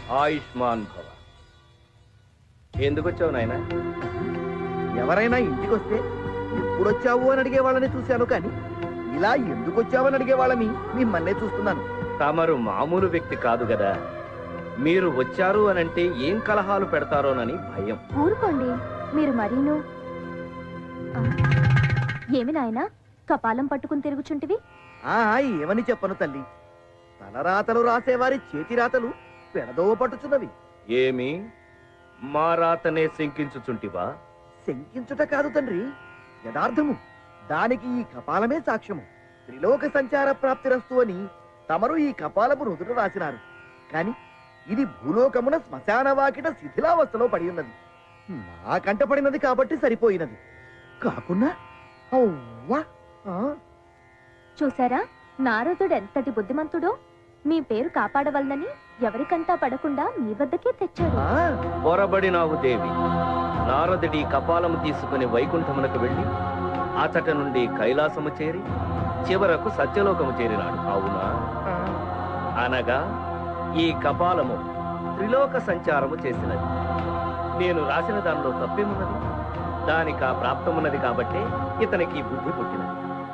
ఆయుష్మాన్ భవ. ఎందుకు వచ్చావు నాయన? ఎవరైనా ఇంటికి వస్తే ఎప్పుడొచ్చావు అని అడిగే వాళ్ళని చూశాను, కానీ ఇలా ఎందుకు వచ్చావని అడిగే వాళ్ళని మిమ్మల్నే చూస్తున్నాను. తమరు మామూలు వ్యక్తి కాదు కదా. మీరు వచ్చారు అనంటే ఏం కలహాలు పెడతారోనని భయం. ఊరుకోండి మీరు మరీను. ఏమి నాయనా కపాలం పట్టుకుని తిరుగుచుంటివి? ఏమని చెప్పను తల్లి, తలరాతలు రాసేవారి చేతి రాతలు పెడదోవ పట్టుచున్నవి. ఏమి మా రాతనే శంకించుచుంటివా? శంకించుట కాదు తండ్రి, యథార్థము. దానికి ఈ కపాలమే సాక్ష్యము. త్రిలోక సంచార ప్రాప్తిరస్తు అని తమరు ఈ కపాలము రుదుట రాసినారు, కాని ఇది భూలోకమున శ్మశాన వాకిట శిథిలావస్థలో పడి ఉన్నది. నా కంట పడినది కాబట్టి సరిపోయినది, కాకున్నా చూసారా నారదుడు ఎంతటి బుద్ధిమంతుడో. మీ పేరు కాపాడవలనని ఎవరికంటా పడకుండా మీ వద్దకే తెచ్చాడు. పొరబడినావు దేవి. నారదుడి కపాలము తీసుకుని వైకుంఠమునకు వెళ్లి అచట నుండి కైలాసము చేరి చివరకు సత్యలోకము చేరినాడు, అవునా? అనగా ఈ కపాలము త్రిలోక సంచారము చేసినది. నేను రాసిన దానిలో తప్పేమున్నది? దానికి ఆ ప్రాప్తమున్నది కాబట్టి ఇతనికి బుద్ధి పుట్టినది.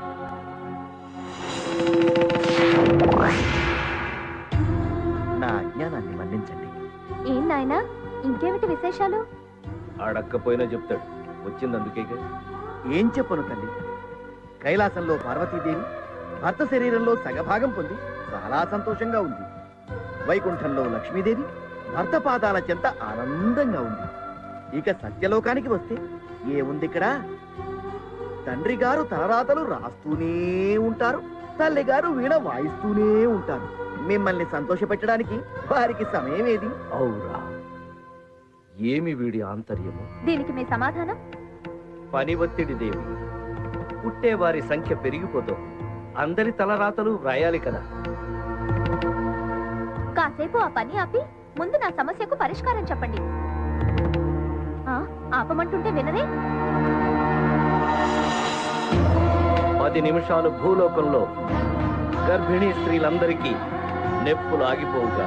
నా అజ్ఞానాన్ని మన్నించండి. ఏం నాయనా ఇంకేమిటి విశేషాలు? అడక్కపోయినా చెప్తాడు, వచ్చిందందుకేగా. ఏం చెప్పను తల్లి, కైలాసంలో పార్వతీదేవి భర్త శరీరంలో సగభాగం పొంది చాలా సంతోషంగా ఉంది. వైకుంఠంలో లక్ష్మీదేవి భర్త పాదాల చెంత ఆనందంగా ఉంది. ఇక సత్యలోకానికి వస్తే ఏముంది ఇక్కడ? తండ్రి గారు తలరాతలు రాస్తూనే ఉంటారు, తల్లి గారు వీణ వాయిస్తూనే ఉంటారు. మిమ్మల్ని సంతోష పెట్టడానికి వారికి సమయం ఏది? అవురా, ఏమి వీడి ఆంతర్యము? దీనికి మీ సమాధానం? పని ఒత్తిడి దేవి. పుట్టేవారి సంఖ్య పెరిగిపోతుంది, అందరి తలరాతలు వ్రాయాలి కదా. కాసేపు ఆ పని ఆపి ముందు నా సమస్యకు పరిష్కారం చెప్పండి. ఆపమంటుంటే వినరే? 10 నిమిషాలు భూలోకంలో గర్భిణీ స్త్రీలందరికీ నెప్పులు ఆగిపోవుగా.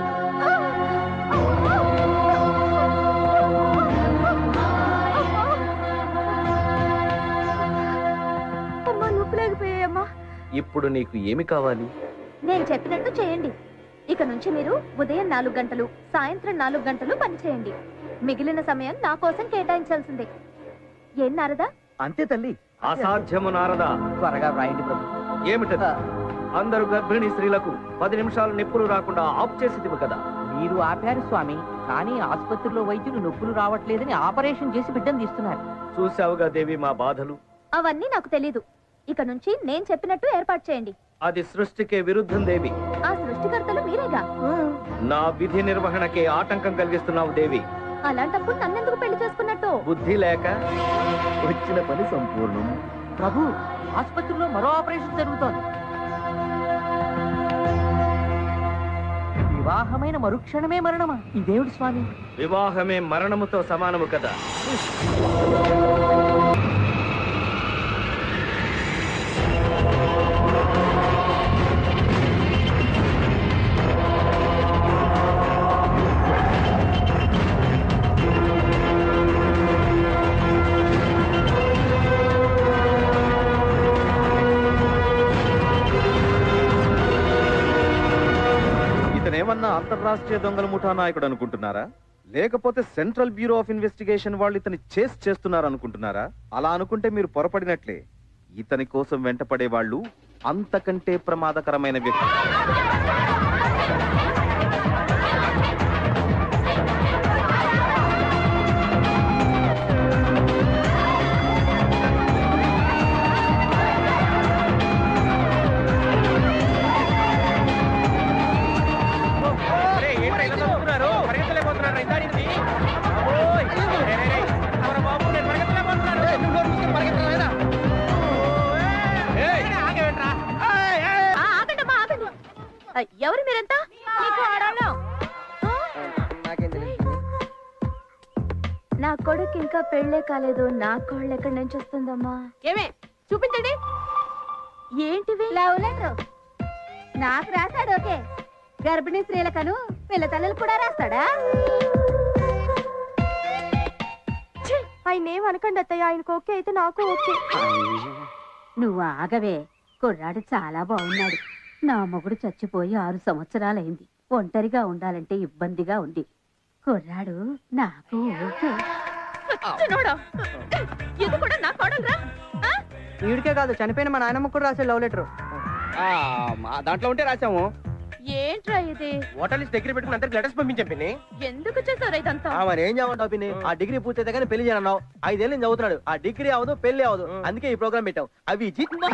ఇప్పుడు నీకు ఏమి కావాలి? నేను చెప్పినట్టు చేయండి. ఇక నుంచి మీరు ఉదయం 4 గంటలు, సాయంత్రం 4 గంటలు పని చేయండి. మిగిలిన సమయం నా కోసం కేటాయించాల్సిందే. ఏం నారదా? అంతే తల్లి. అసాధ్యము నారదా. త్వరగా వ్రాయండి ప్రభు. ఏమిటది? అందరూ గర్భిణీ స్త్రీలకు 10 నిమిషాలు నొప్పులు రాకుండా ఆఫ్ చేసేదివి కదా. మీరు ఆపారు స్వామి, కానీ ఆసుపత్రిలో వైద్యులు నొప్పులు రావట్లేదని ఆపరేషన్ చేసి బిడ్డను తీస్తున్నారు. చూసావుగా దేవి మా బాధలు. అవన్నీ నాకు తెలీదు. ఇక నుంచి నేను చెప్పినట్టు ఏర్పాటు చేయండి. అది సృష్టికే విరుద్ధం దేవి. ఆ సృష్టికర్తలు మీరేగా. నా విధి నిర్వహణకే ఆటంకం కలిగిస్తున్నావు దేవి. అలాంటప్పుడు నన్నెందుకు పెళ్లి చేసుకున్నట్టు? బుద్ధి లేక. వచ్చిన పని సంపూర్ణం. ప్రభు, ఆసుపత్రిలో మరో ఆపరేషన్ జరుగుతోంది. వివాహమైన మరుక్షణమే మరణమా? ఇదేమిటి స్వామి? వివాహమే మరణముతో సమానము కదా. ఇతనేమన్నా అంతర్రాష్ట్రీయ దొంగల ముఠా నాయకుడు అనుకుంటున్నారా? లేకపోతే సెంట్రల్ బ్యూరో ఆఫ్ ఇన్వెస్టిగేషన్ వాళ్ళు ఇతని చేస్తున్నారు అనుకుంటున్నారా? అలా అనుకుంటే మీరు పొరపడినట్లే. ఇతని కోసం వెంటపడే వాళ్ళు అంతకంటే ప్రమాదకరమైన వ్యక్తి. ఎవరు మీరంతా? నా కొడుకు ఇంకా పెళ్లే కాలేదు. నా కోళ్ళు ఎక్కడి నుంచి వస్తుందమ్మా? ఏమే చూపించండి. ఏంటివి? లవ్ లెటర్ నాకు రాశాడు. ఓకే, గర్భిణీ స్త్రీలకను పిల్ల తల్లులు కూడా రాస్తాడా? ఆయన ఏమనకండి అత్తయ్య, ఆయనకు ఓకే అయితే నాకు ఓకే. నువ్వు ఆగవే, కుర్రాడు చాలా బాగున్నాడు. నా మొగుడు చచ్చిపోయి 6 సంవత్సరాలైంది. ఒంటరిగా ఉండాలంటే ఇబ్బందిగా ఉంది. కుర్రాడు నాకు ఓకే. ఇది కూడా నా కోడలురా? వీడికే కాదు, చనిపోయిన మా నాయనమ్మ కూడా రాసే లవ్ లెటర్. దాంట్లో ఉంటే రాసాము. ఏంట్రా ఇది? హోటల్ దగ్గర పెట్టుకుని అందరికి లెటర్స్ పంపించాం పిన్ని. ఎందుకు చేశారు ఇదంతా? మరి ఏం చేయమంటావు పిన్ని? ఆ డిగ్రీ పూర్తయితే కానీ పెళ్లి చేయనన్నావు. 5 ఏళ్ళు చదువుతున్నాడు. ఆ డిగ్రీ అవదు, పెళ్లి అవదు. అందుకే ఈ ప్రోగ్రామ్ పెట్టావు. అవి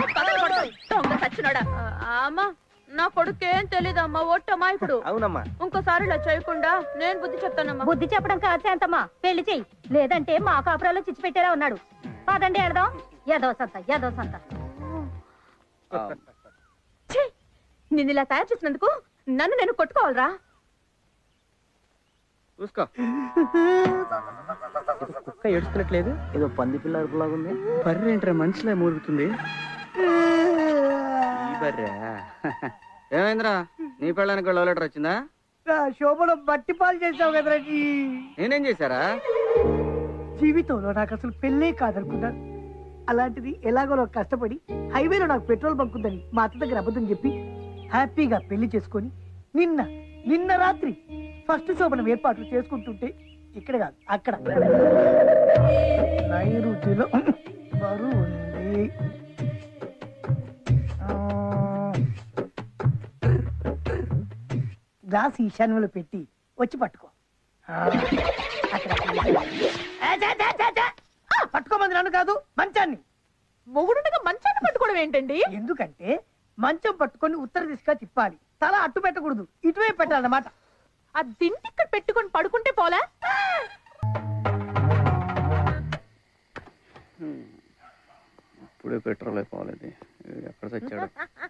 అమ్మా, నా కొడుకేం తెలీదమ్మా, ఒట్టమ్మా. ఇప్పుడు అవునమ్మా. ఇంకోసారి ఇలా చేయకుండా నేను బుద్ధి చెప్తానమ్మా. బుద్ధి చెప్పడం కాదు శాంతమ్మా, పెళ్లి చెయ్యి. లేదంటే మా కాపురాల్లో చిచ్చి పెట్టేలా ఉన్నాడు. పదండి వెళదాం. ఏదో సంత. నిన్ను ఇలా తయారు చేసినందుకు నన్ను నేను కొట్టుకోవాలరా? చూసుకో. కుక్క ఏడుస్తున్నట్లేదు, ఏదో పంది పిల్ల అరుపులాగా ఉంది. బర్రెంట్రా మనిషిలా మూలుగుతుంది. ఈ బర్రె ఏమైందిరా? నీ పెళ్ళానికి లవ్ లెటర్ వచ్చిందా? శోభలో బట్టి పాలు చేసావు కదరా. నేనేం చేశారా? జీవితంలో నాకు అసలు పెళ్ళే కాదనుకున్నాను. అలాంటిది ఎలాగో కష్టపడి హైవేలో నాకు పెట్రోల్ బంక్ ఉందని మా అత్త దగ్గర అబద్ధం చెప్పి హ్యాపీగా పెళ్లి చేసుకొని నిన్న రాత్రి ఫస్ట్ శోభనం ఏర్పాట్లు చేసుకుంటుంటే ఇక్కడ కాదు అక్కడ నైరుతిలో బరువు ఉంది. గ్లాస్ ఈశాన్యంలో పెట్టి వచ్చి పట్టుకో. పట్టుకోమంది నన్ను కాదు, మంచాన్ని. మొగుడుగా మంచాన్ని పట్టుకోవడం ఏంటండి? ఎందుకంటే మంచం పట్టుకొని ఉత్తర దిశగా తిప్పాలి. తల అట్టు పెట్టకూడదు, ఇటువైపు పెట్టాలన్నమాట. ఆ దిండి ఇక్కడ పెట్టుకొని పడుకుంటే పోలా? ఇప్పుడే పెట్రోల్ అయిపోవాలి. ఎక్కడ తెచ్చాడు?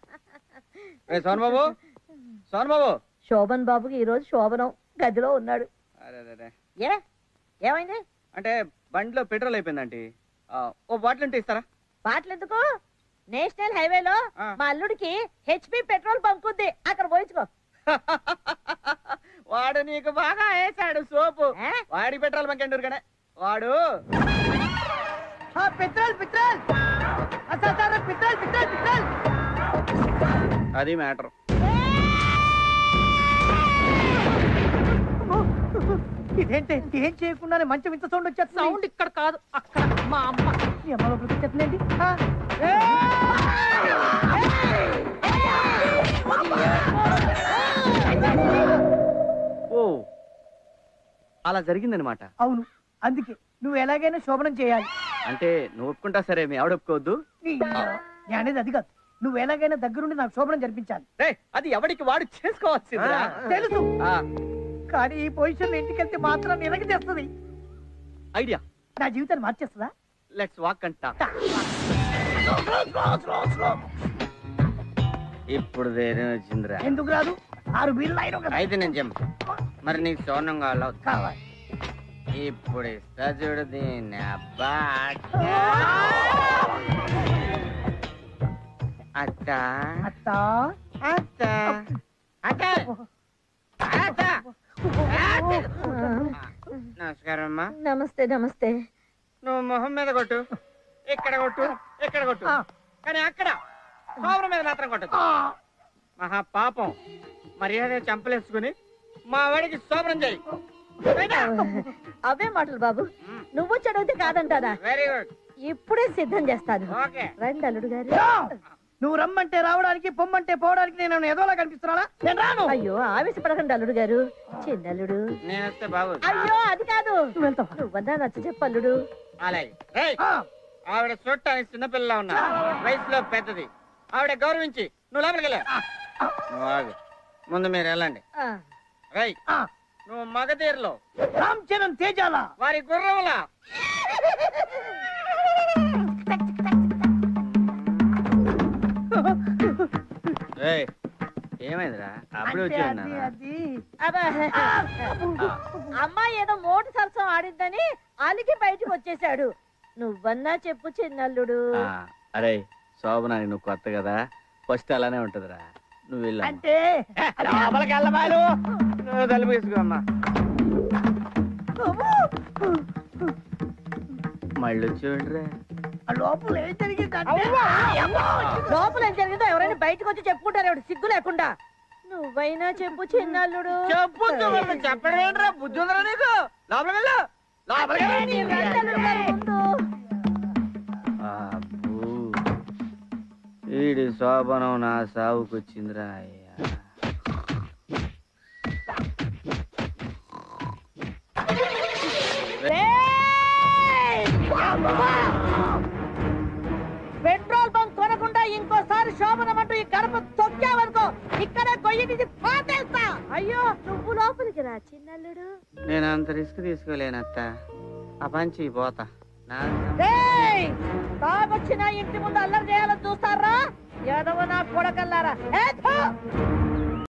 సోన్ బాబు శోభన్ బాబుకి ఈ రోజు శోభనం, గదిలో ఉన్నాడు. ఏమైంది? అంటే బండిలో పెట్రోల్ అయిపోయిందండి. ఓ బాటిల్ ఉంటే ఇస్తారా? బాటలు ఎందుకు? నేషనల్ హైవేలో మా అల్లుడికి హెచ్పి పెట్రోల్ బంక్ ఉంది, అక్కడ పోయించుకో. వాడు నీకు బాగా వేసాడు సోపు. వాడి పెట్రోల్ బంక్ ఎండూరు కానీ వాడు petrol petrol petrol petrol petrol. అది మ్యాటర్. ఇదేంటి ఏం చేయకుండానే మంచం ఇంత సౌండ్ వచ్చేది? సౌండ్ ఇక్కడ కాదు, అక్కడ. మా అమ్మ మీ అమ్మ లోపలికి వచ్చేస్తుందండి. ఓ అలా జరిగిందనమాట. అవును, అందుకే నువ్వు ఎలాగైనా శోభనం చేయాలి. అంటే నువ్వు ఒప్పుకుంటా సరే, మీ ఆవిడ ఒప్పుకోవద్దు. నేను అనేది అది కాదు, నువ్వు ఎలాగైనా దగ్గరుండి నాకు శోభనం జరిపించాలి. అది ఎవరికి వాడు చేసుకోవాల్సింది. తెలుసు, కానీ ఈ పొజిషన్ ఇంటికి వెళ్తే మాత్రం నిరగ చేస్తుంది. ఐడియా. నా జీవితాన్ని మార్చేస్తుందా? లెట్స్ వాక్ అంట. ఇప్పుడు ధైర్యం వచ్చిందిరా. ఎందుకు రాదు? 6 బీర్లు అయినా కదా. అయితే నేను చెప్పు, మరి నీకు సోనం కావాలి. ఇప్పుడు ఇస్తా చూడు దీన్ని. అబ్బా అత్త అత్త అత్త అత్త. నమస్కారం అమ్మా. నమస్తే. నమస్తే. నువ్వు మొహం మీద కొట్టు, ఇక్కడ కొట్టు, ఇక్కడ కొట్టు, కానీ అక్కడ సోమరం మీద మాత్రం కొట్టదు. మహా పాపం. మర్యాద చంపలేసుకుని మా వాడికి సోమరం చేయి. అవే మాటలు బాబు, నువ్వు చదివితే కాదంటారా? Very good. ఇప్పుడే సిద్ధం చేస్తాను. ఓకే. రండి అల్లుడు గారు. నువ్వు రమ్మంటే రావడానికి, పొమ్మంటే పోవడానికి నేను ఏదోలా కనిపిస్తున్నానా? నేను రాను. అయ్యో ఆవేశపడకండి అల్లుడు గారు. చిన్నల్లుడు. నేను వస్తే బాబు. అయ్యో అది కాదు, నువ్వు వెళ్తావా? నువ్వన్నా నచ్చ చెప్పు అల్లుడు. అలాగే. ఆవిడ చూడటానికి చిన్నపిల్లలా ఉన్నా, వయసులో పెద్దది. ఆవిడ గౌరవించి నువ్వు లోపలికి వెళ్ళా. నువ్వు ఆగు, ముందు మీరు వెళ్ళండి. రై, నువ్వు మగధీరలో రామ్ చరణ్ తేజాల వారి గుర్రవులా. ఏమైందిరా? అప్పుడే వచ్చి అమ్మాయి ఏదో మోటు సరసం ఆడిందని అలిగి బయటకు వచ్చేసాడు. నువ్వన్నా చెప్పు చిన్నల్లుడు. అరే శోభనా, నువ్వు కొత్త కదా, ఫస్ట్ అలానే ఉంటదిరా. నువ్వు వెళ్ళా అంటే లోపలికి వెళ్ళబాలు నువ్వు తలుపు వేసుకోమ్మా. మళ్ళీ వచ్చేవిడ్రా లోపల ఏం జరిగిందంటే లోపల ఏం జరిగిందో ఎవరైనా బయటకు వచ్చి చెప్పుకుంటారు ఎవడు సిగ్గు లేకుండా. నువ్వైనా చెప్పు చిన్నల్లుడు. చెప్పు చెప్పడం ఏంట్రా, బుద్ధి ఉందరా నీకు? లోపలికి వెళ్ళు, లోపలికి వెళ్ళు. అబ్బో, ఈడి శోభనం నా సావుకొచ్చిందిరా అయ్యా. పెట్రోల్ బంక్ కొనకుండా ఇంకోసారి శోభనం అంటూ ఈ గడప తొక్కావనుకో ఇక్కడే గొయ్యి తీసి పాతేస్తా. అయ్యో నువ్వు లోపలికి రా చిన్నల్లుడు. నేను అంత రిస్క్ తీసుకోలేనత్త, ఆ పంచి పోతా. తాగొచ్చిన ఇంటి ముందు అల్లరి చేయాలని చూస్తారా? ఎదవ నా కొడకల్లారా.